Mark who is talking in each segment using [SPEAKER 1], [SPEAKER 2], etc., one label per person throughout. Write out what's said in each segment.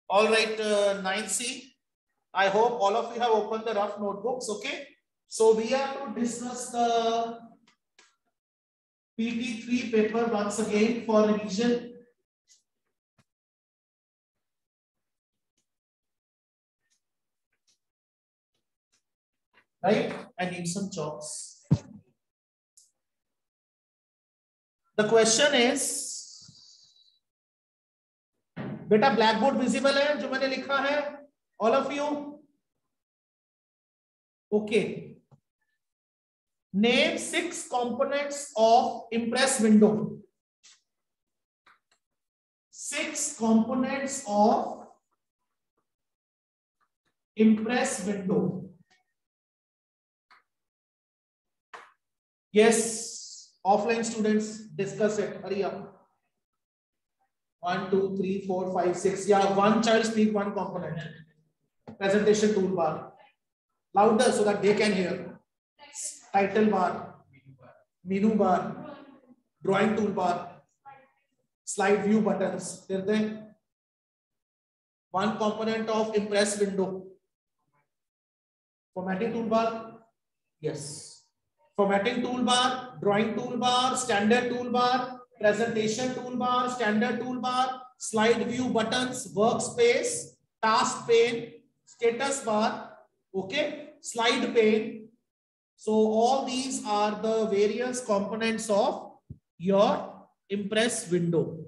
[SPEAKER 1] All right, 9C. I hope all of you have opened the rough notebooks. Okay. So we are to discuss the PT3 paper once again for revision. Right? I need some chalks. The question is, बेटा blackboard visible है जो मैंने लिखा है? All of you? Okay. Name 6 components of Impress window. 6 components of Impress window. Yes, offline students, discuss it. Hurry up. 1, 2, 3, 4, 5, 6. Yeah, one child speak one component. Presentation toolbar. Louder so that they can hear. Title bar, menu bar, drawing toolbar, slide view buttons. One component of Impress window. Formatting toolbar. Yes. Formatting toolbar, drawing toolbar, standard toolbar, presentation toolbar, standard toolbar, slide view buttons, workspace, task pane, status bar, okay, slide pane. So all these are the various components of your Impress window.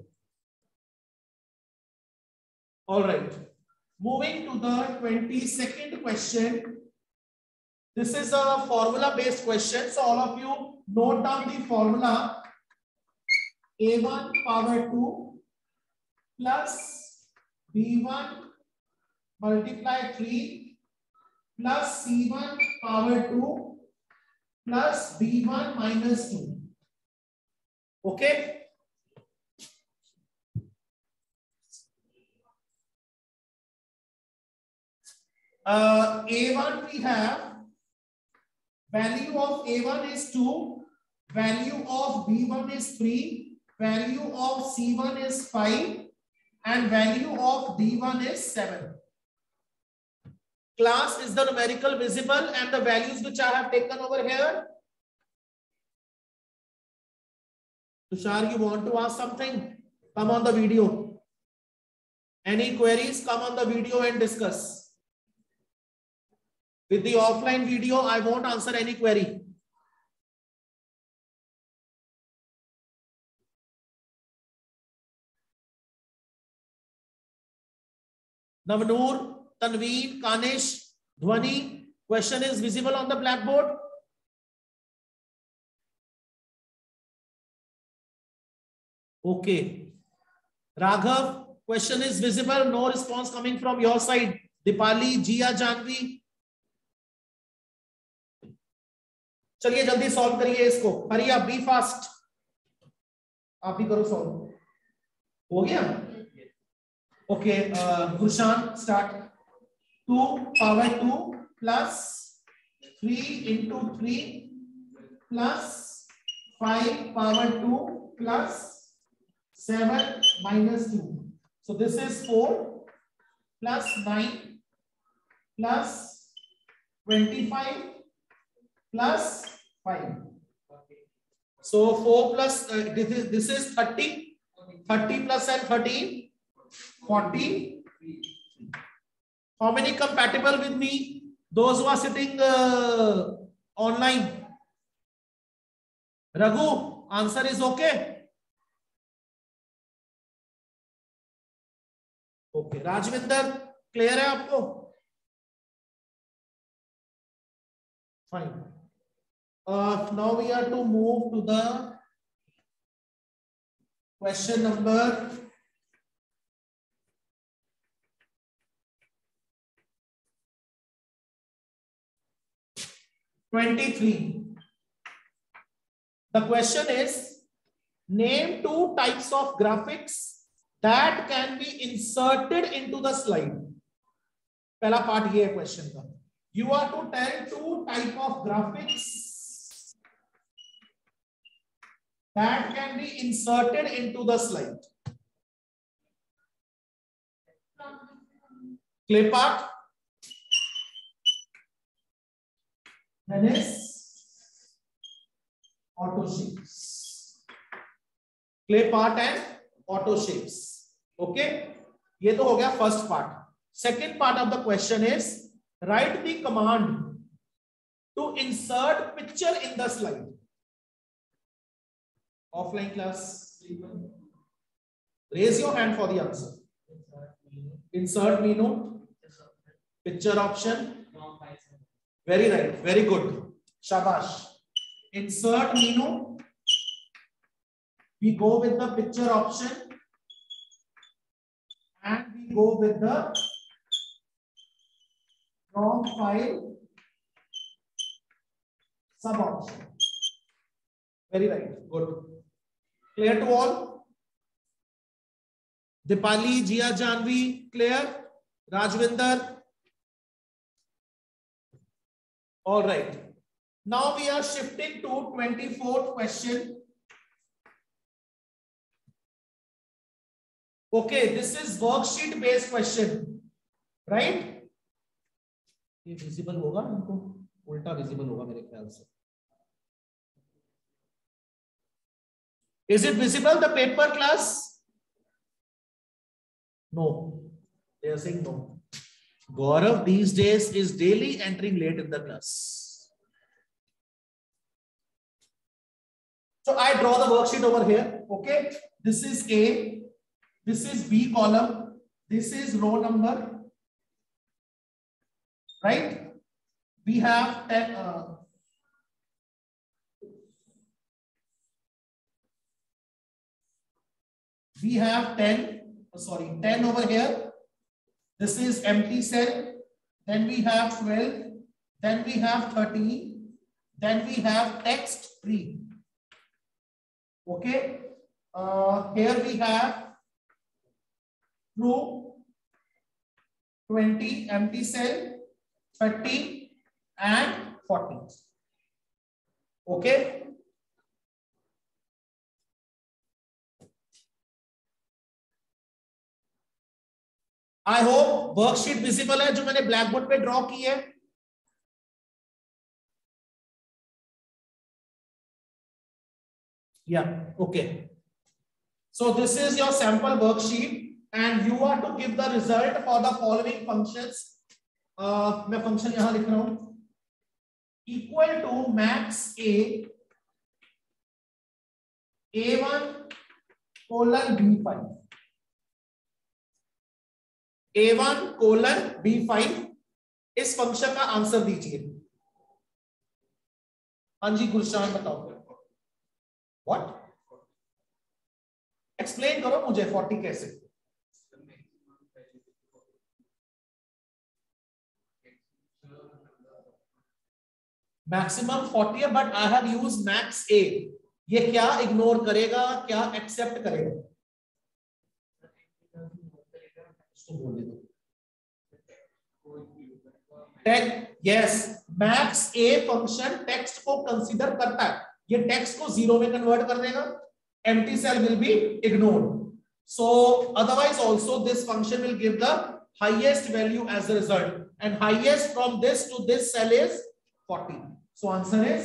[SPEAKER 1] All right. Moving to the 22nd question. This is a formula based question. So all of you note down the formula. A1 power 2 plus B1 multiply 3 plus C1 power 2 plus B1 minus 2. Okay. A1 we have value of A1 is 2, value of B1 is 3, value of C1 is 5, and value of D1 is 7. Class, is the numerical visible and the values which I have taken over here? Tushar, you want to ask something? Come on the video. Any queries? Come on the video and discuss. With the offline video, I won't answer any query. Navnoor, Tanveen, Kanish, Dhwani, question is visible on the blackboard? Okay. Raghav, question is visible, no response coming from your side. Dipali, Jia, Janvi. चलिए जल्दी solve करिए इसको. हरी आप, B fast. आप भी करो solve. हो गया? Okay, Gurshan start. 2 power 2 plus 3 into 3 plus 5 power 2 plus 7 minus 2. So this is 4 plus 9 plus 25 plus 5. So 4 plus this is 30. 30 plus and 13, 40. How many compatible with me? Those who are sitting online. Raghu, answer is okay. Okay. Rajvinder, clear है आपको? Fine. Now we are to move to the question number 23. The question is, name 2 types of graphics that can be inserted into the slide. पहला part ये है question का. You are to tell 2 types of graphics that can be inserted into the slide. clay part, then is auto shapes. Clay part and auto shapes. Okay, ये तो हो गया first part. Second part of the question is write the command to insert picture in the slide. Offline class, raise your hand for the answer. Insert menu picture option. Very right, very good, शाबाश. Insert Mino. We go with the picture option and we go with the draw file sub option. Very right, good. Clear to all? Dipali, Jia, Janvi, clear? Rajvinder? All right. Now we are shifting to 24th question. Okay, this is worksheet based question, right? ये visible होगा इनको, उल्टा visible होगा मेरे ख्याल से. Is it visible, the paper, class? No, they are saying no. Gaurav these days is daily entering late in the class. So I draw the worksheet over here. Okay, this is A, this is B column, this is row number, right? We have 10. We have 10. Sorry, 10 over here. This is empty cell. Then we have 12. Then we have 13. Then we have text 3. Okay, here we have true, 20, empty cell, 30 and 40. Okay, I hope worksheet visible है जो मैंने black board पे draw की है. Yeah, okay. So this is your sample worksheet and you are to give the result for the following functions. मैं function यहां लिख रहा हूं. Equal to max A A1 colon B5. A1 colon B5 इस function का answer दीजिए. हाँ जी गुलशान बताओ. What? Explain करो मुझे 40 कैसे. मैक्सिमम 40 है but I have use max A. ये क्या इग्नोर करेगा, क्या एक्सेप्ट करेगा? इसको बोल दो. Yes, max A function text को कंसीडर करता है. ये टेक्स्ट को जीरो में कन्वर्ट कर देगा. empty cell will be ignored. So otherwise also this function will give the highest value as a result and highest from this to this cell is 40. So answer is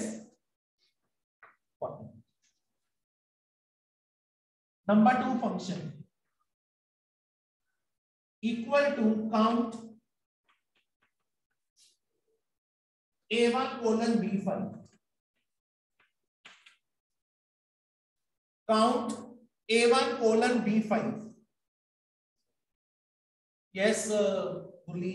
[SPEAKER 1] 40. Number 2 function equal to count A1 colon B5. Count A1 colon B5. Yes, Murli.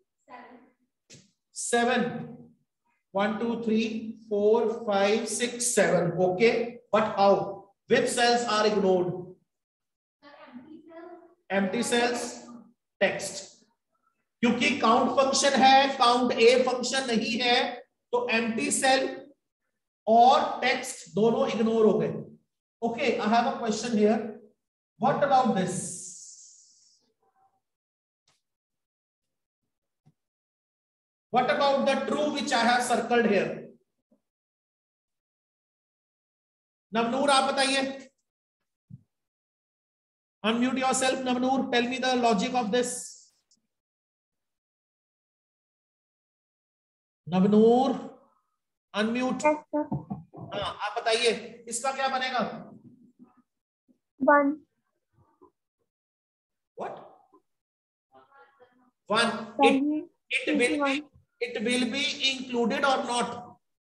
[SPEAKER 1] 7. 1, 2, 3, 4, 5, 6, 7. Okay. But how? Which cells are ignored? Empty cells. Text. क्योंकि count function है, count A function नहीं है, तो empty cell और text दोनों ignore हो गए. Okay, I have a question here. What about this? What about the true which I have circled here? Navnoor, आप बताइए. Unmute yourself, Navnoor. Tell me the logic of this. Navnoor unmute.
[SPEAKER 2] Yes, sir.
[SPEAKER 1] हाँ आप बताइए इसका क्या बनेगा?
[SPEAKER 2] 1.
[SPEAKER 1] What? 1.
[SPEAKER 2] Value
[SPEAKER 1] It will be included or not?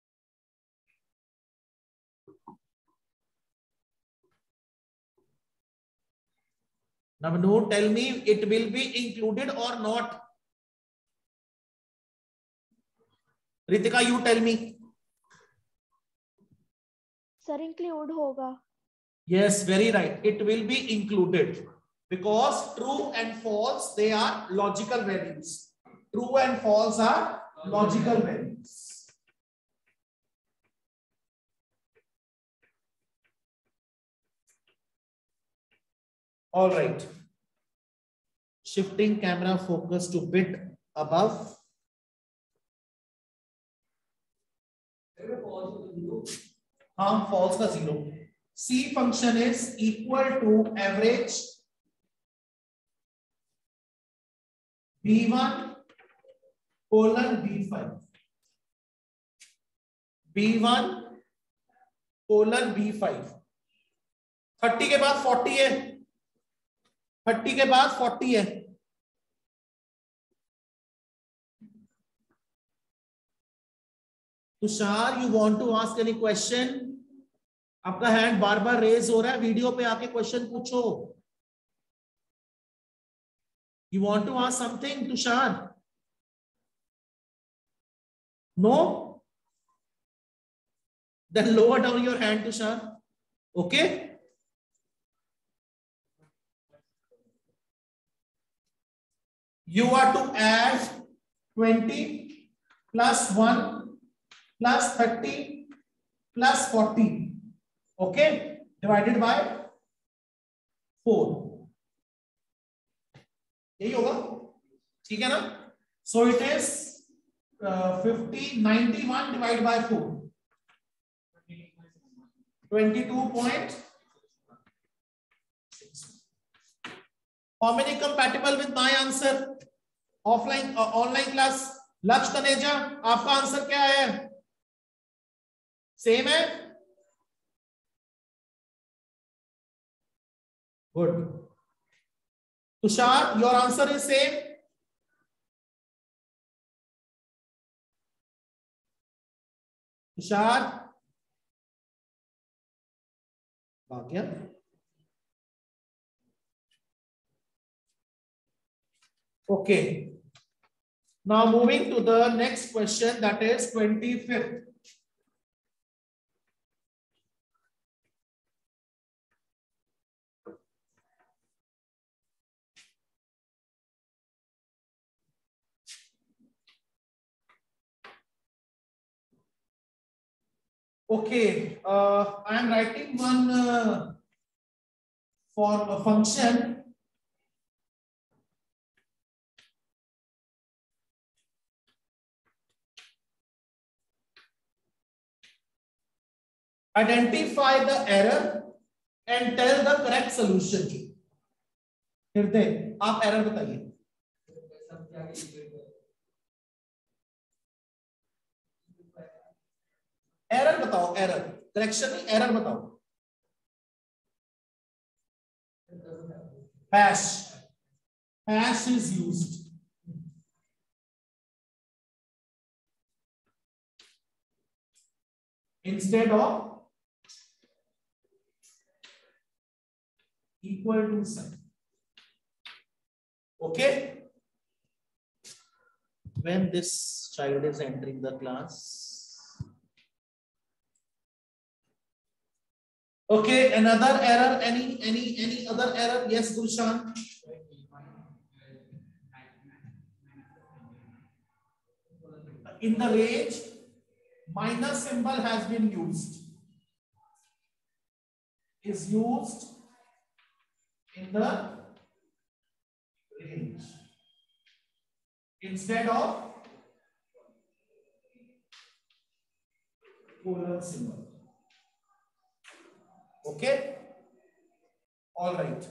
[SPEAKER 1] Navnoor, tell me, it will be included or not? Ritika, you tell me.
[SPEAKER 2] Sir, include होगा.
[SPEAKER 1] Yes, very right. It will be included because true and false, they are logical values. True and false are logical values. All right. Shifting camera focus to bit above. False का 0. C function is equal to average B1 colon B5. B1 colon B5. 30 के बाद 40 है. 30 के बाद 40 है. Tushar, you want to ask any question? आपका hand बार बार रेज हो रहा है, वीडियो पे आके क्वेश्चन पूछो. You want to ask something, Tushar? No? Then lower down your hand, Tushar. Okay? You are to add 20 plus 1 plus 30 plus 40. Okay? Divided by 4. यही होगा, ठीक है ना? So it is 91 divided by 4. 22.6. How many compatible with my answer? Offline online class. लक्ष्य तनेजा, आपका answer क्या है? Same है? Good. Tushar, your answer is same? Tushar, Bhagya. Okay. Now moving to the next question, that is 25th. Okay, I am writing one for a function. Identify the error and tell the correct solution. हृदय, आप error बताइए. Error बताओ, error. Correction नहीं, error बताओ. Hash is used. Instead of equal to sign. Okay. When this child is entering the class. Okay, another error. Any other error? Yes, Gulshan. In the range, minus symbol has been used. Is used in the range instead of colon symbol. Okay. All right.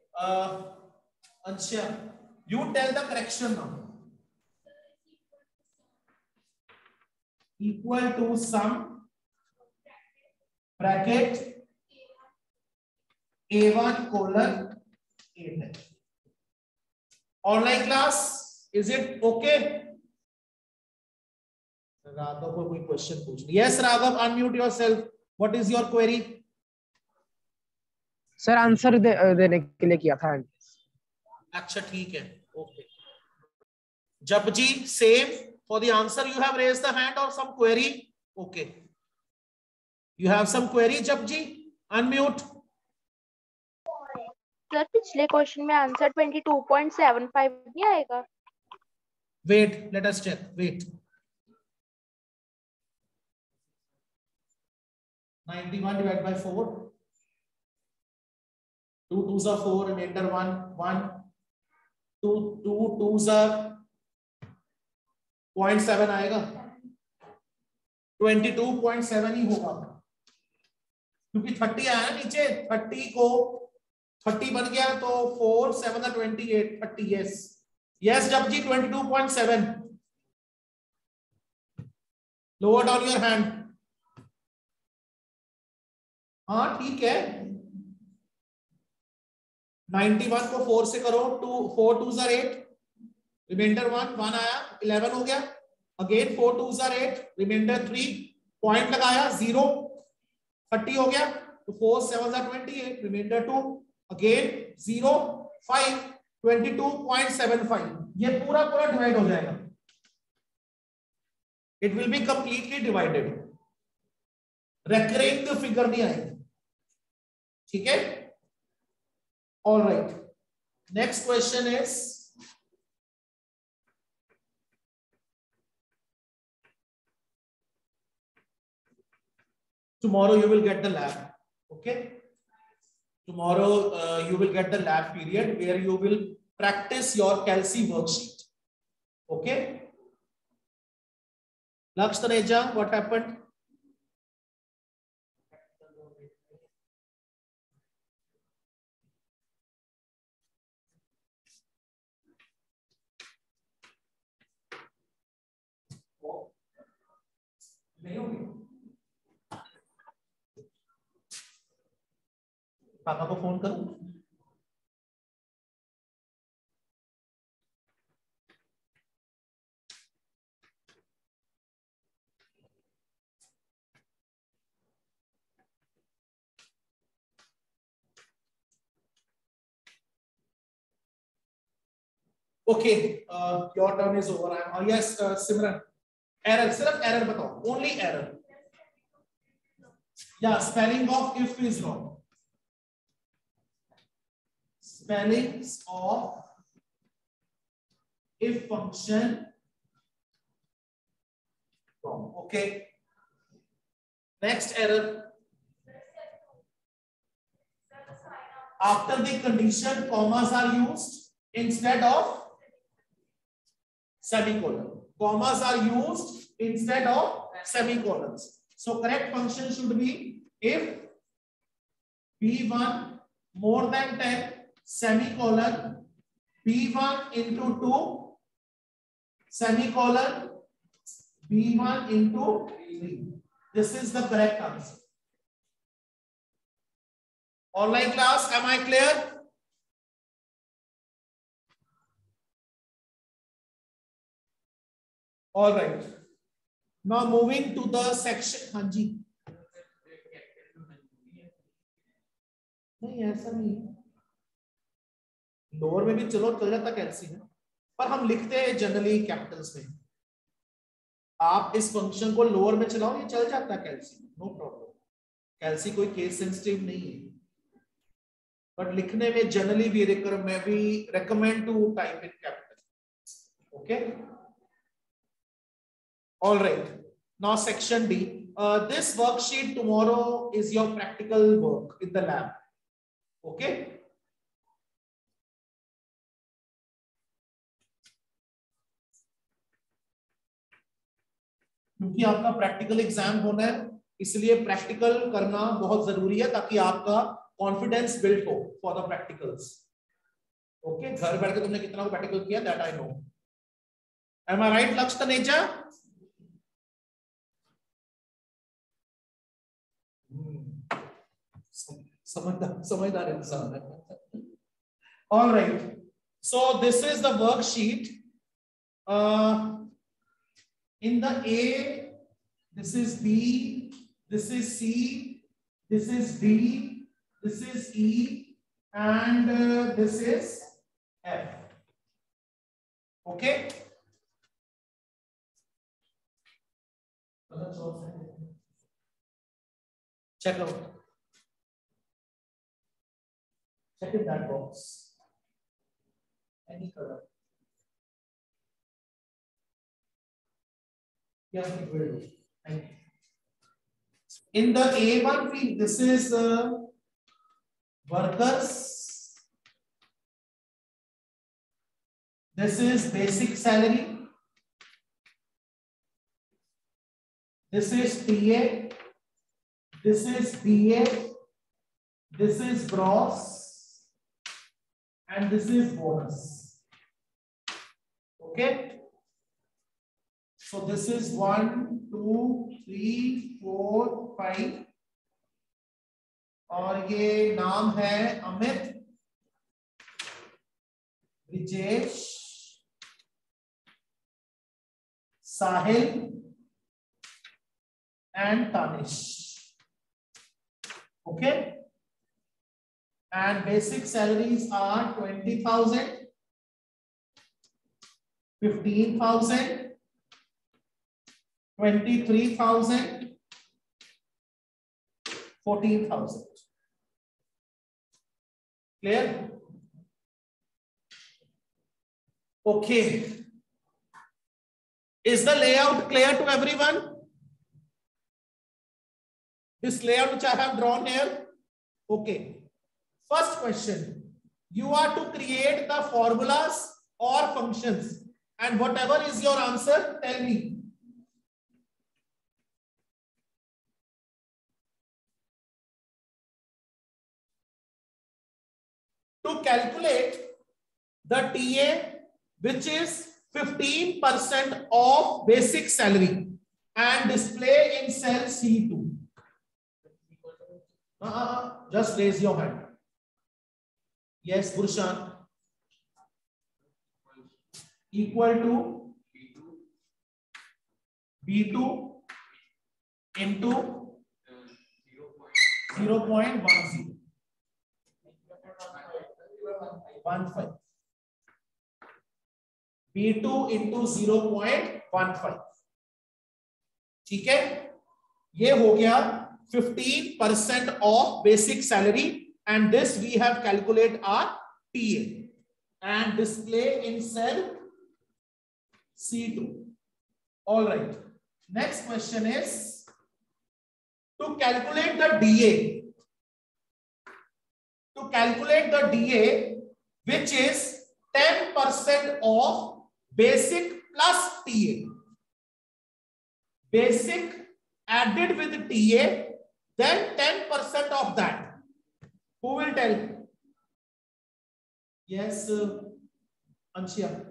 [SPEAKER 1] Ansha, you tell the correction now. Equal to sum bracket A1 colon A10. Online class, is it okay? Raghav को कोई question पूछ लिया? Yes Raghav, unmute yourself. What is your query?
[SPEAKER 3] Sir answer देने के लिए किया था.
[SPEAKER 1] अच्छा ठीक है, okay. Jab ji same for the answer you have raised the hand और some query? Okay, you have some query Jab ji? Unmute.
[SPEAKER 2] Sir पिछले क्वेश्चन में आंसर 22.75 नहीं आएगा?
[SPEAKER 1] Wait, let us check. Wait, 91 divided by 4. 2 2s are 4, remainder 1 1. 2 2s are 0.7 आएगा. 22.7 ही होगा क्योंकि 30 आया ना नीचे. 30 को 30 बन गया तो 4 7 28 30. Yes yes Jab ji 22.7. Lower down your hand. हाँ ठीक है. 91 को 4 से करो. 4 2s are 8, रिमाइंडर 1 1 आया, 11 हो गया. Again 4 2s are 8, reminder 3, point लगाया 0, 30 हो गया. तो 4 7s are 28, रिमाइंडर 2, अगेन 0 5, 22.75. ये पूरा पूरा डिवाइड हो जाएगा. It will be completely divided. Recurring figure नहीं आएगी. ठीक है, all right. Next question is tomorrow you will get the lab. Okay, tomorrow you will get the lab period where you will practice your Kelsey worksheet. Okay, Laksh Taneja, what happened? नहीं होगी. पापा को phone करूं? Okay, your turn is over. I am yes Simran. Error, सिर्फ error बताओ, only error. या spelling of if is wrong. Spellings of if function wrong. Okay, next error. After the condition, commas are used instead of semicolon. Commas are used instead of semicolons. So correct function should be if p1 more than 10 semicolon p1 into 2 semicolon p1 into 3. This is the correct answer. Online class, am I clear? All right. Now moving to the section. हाँ जी. नहीं ऐसा नहीं है. Lower में भी चलो चल जाता कैल्सी में, पर हम लिखते हैं जनरली कैपिटल्स में. आप इस फंक्शन को लोअर में चलाओ, ये चल जाता है कैल्सी में, नो प्रॉब्लम. कैल्सी कोई केस सेंसिटिव नहीं है, बट लिखने में generally we recommend to type in capital. Okay, all right. Now section D. This worksheet tomorrow is your practical work in the lab. Okay. क्योंकि आपका प्रैक्टिकल एग्जाम होना है, इसलिए प्रैक्टिकल करना बहुत जरूरी है ताकि आपका कॉन्फिडेंस बिल्ड हो फॉर द प्रैक्टिकल्स. ओके, घर बैठ के तुमने कितना प्रैक्टिकल किया that I know. Am I right Lakshya Taneja? समझदार इंसान है. All right. So this is the worksheet. In the A, this is B, this is C, this is D, this is E, and this is F. Okay. Check out. Check in that box. Any color. Yeah, it will do. Thank you. In the A1 field, this is workers. This is basic salary. This is TA. This is BA. This is gross. And this is bonus. Okay. So this is 1, 2, 3, 4, 5. और ये नाम है अमित, ब्रिजेश, साहिल and Tanish. Okay. And basic salaries are 20,000, 15,000, 23,000, 14,000. Clear? Okay. Is the layout clear to everyone? This layout which I have drawn here. Okay. First question. You are to create the formulas or functions, and whatever is your answer, tell me. To calculate the TA, which is 15% of basic salary, and display in cell C2. Just raise your hand. Yes, Gurshan. Equal to B2 into 0.10. 15. B2 into 0.15. ठीक है, ये हो गया 15% of basic salary, and this we have calculate our TA and display in cell C2. All right. Next question is to calculate the DA. To calculate the DA, which is 10% of basic plus TA. Basic added with TA, then 10% of that. Who will tell? Yes, Anshia.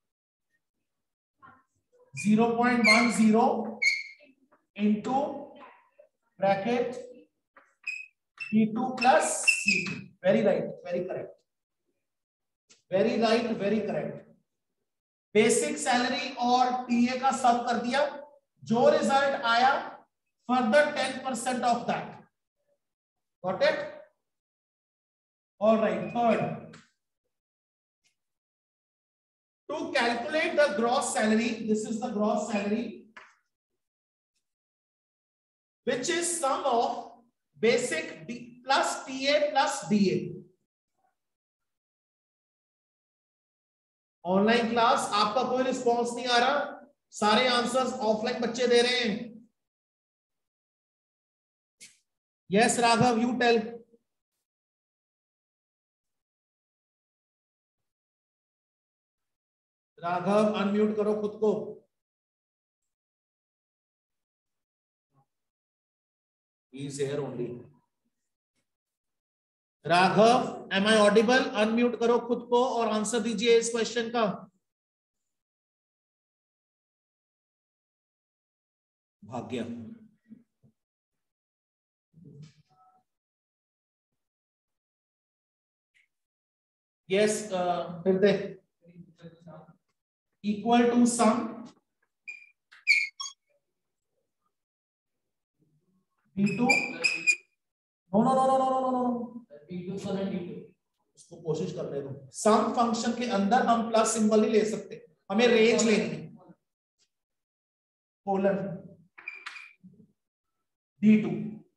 [SPEAKER 1] 0.10 into bracket B2 plus C2. Very right, very correct. Very right, very correct. Basic salary और TA का सब कर दिया, जो result आया further 10% of that. Got it? All right. Third, to calculate the gross salary, this is the gross salary, which is sum of basic D plus TA plus DA. Online class आपका कोई response नहीं आ रहा, सारे answers offline बच्चे दे रहे हैं. Yes Raghav, you tell. Raghav unmute करो खुद को. He is here only. Raghav, am I audible? Unmute करो खुद को और आंसर दीजिए इस क्वेश्चन का. भाग्य. यस फिर दे equal to sum B2 no no no no no no no उसको कोशिश करने दो। सम फंक्शन के अंदर हम प्लस सिंबल नहीं ले सकते, हमें रेंज लेनी है। Colon D2।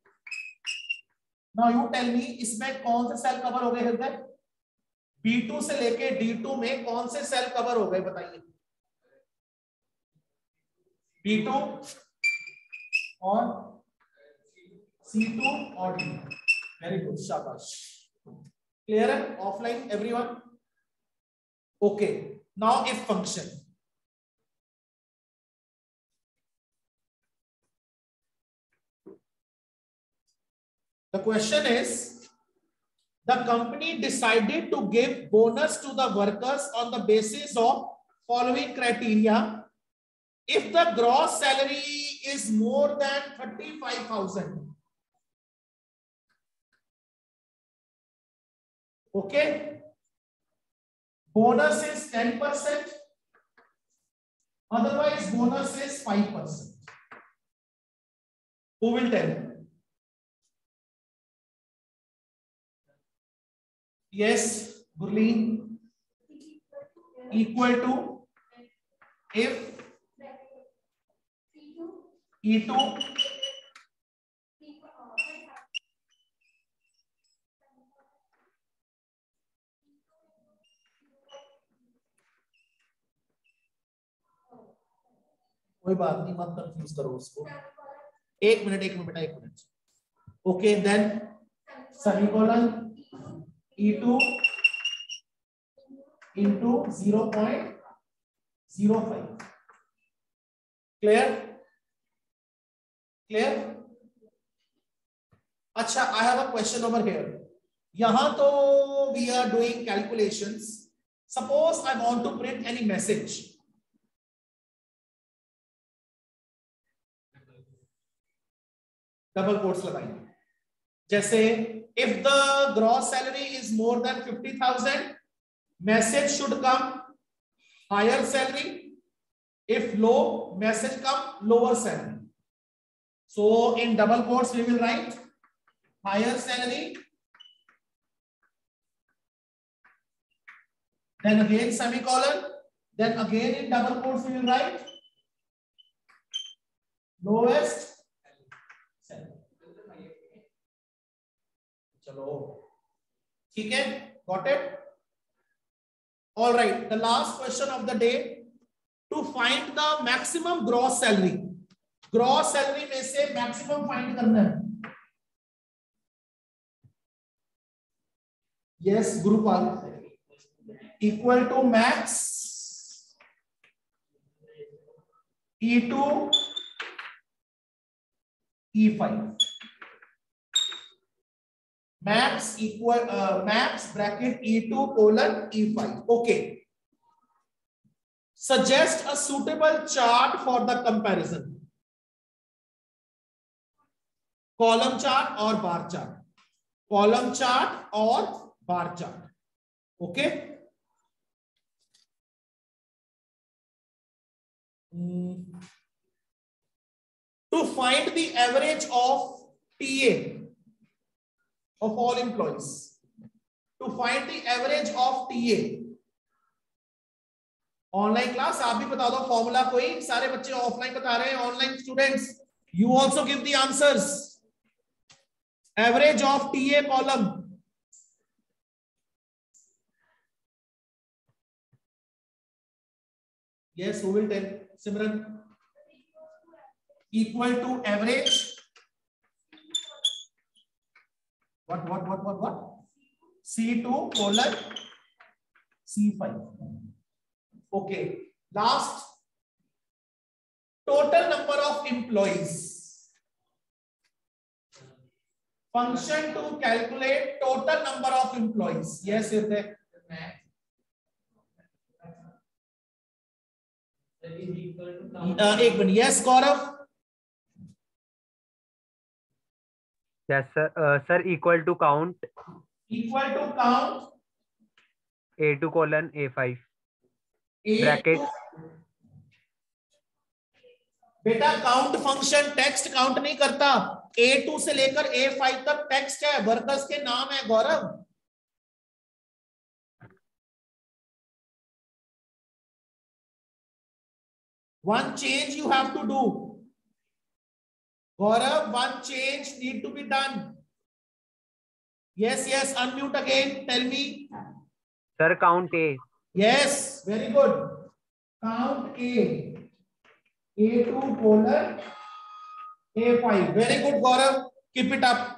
[SPEAKER 1] Now you tell me इसमें कौन से सेल कवर हो गए हृदय? B2 से लेके D2 में कौन से सेल कवर हो गए बताइए? B2 और C2 और D। वेरी गुड, शाबाश। क्लियर है offline everyone? Okay, now if function. The question is, the company decided to give bonus to the workers on the basis of following criteria. If the gross salary is more than 35,000, okay, bonus is 10%, otherwise bonus is 5%. Who will tell? Yes, Gurleen. Equal to if E2 कोई बात नहीं, मत confuse करो उसको। एक minute बेटा, एक minute. Okay, then semicolon E2 into 0.05। Clear? Clear? अच्छा, I have a question over here. यहां तो we are doing calculations. Suppose I want to print any message. Double quotes लगाएंगे, जैसे if the gross salary is more than 50,000, message should come higher salary. If low, message come lower salary. So in double quotes we will write higher salary, then again semicolon, then again in double quotes we will write lowest salary. चलो ठीक है, got it? Alright, the last question of the day, to find the maximum gross salary. Gross salary में से maximum find करना है। Yes Gurupal, equal to max E2 E5। max equal max bracket E2 colon E5. Okay, suggest a suitable chart for the comparison. Column chart or bar chart? Column chart or bar chart? Okay. To find the average of TA of all employees, to find the average of TA, online class आप भी बता दो formula कोई। सारे बच्चे offline बता रहे हैं, online students you also give the answers. Average of TA column, yes who will tell? Simran, equal to average what C2 colon C5। okay, last, total number of employees, function to calculate total number of employees। yes एक minute, yes Gaurav.
[SPEAKER 4] Yes, sir. Sir, equal to count A2 colon A5
[SPEAKER 1] A2
[SPEAKER 4] bracket.
[SPEAKER 1] बेटा count function text count नहीं करता, A2 से लेकर A5 तक text है, workers के नाम है गौरव। One change you have to do. Gaurav, one change need to be done. Yes, yes, unmute again. Tell me.
[SPEAKER 4] Sir, count A.
[SPEAKER 1] Yes, very good. Count A. A2 colon A5. Very good, Gaurav. Keep it up.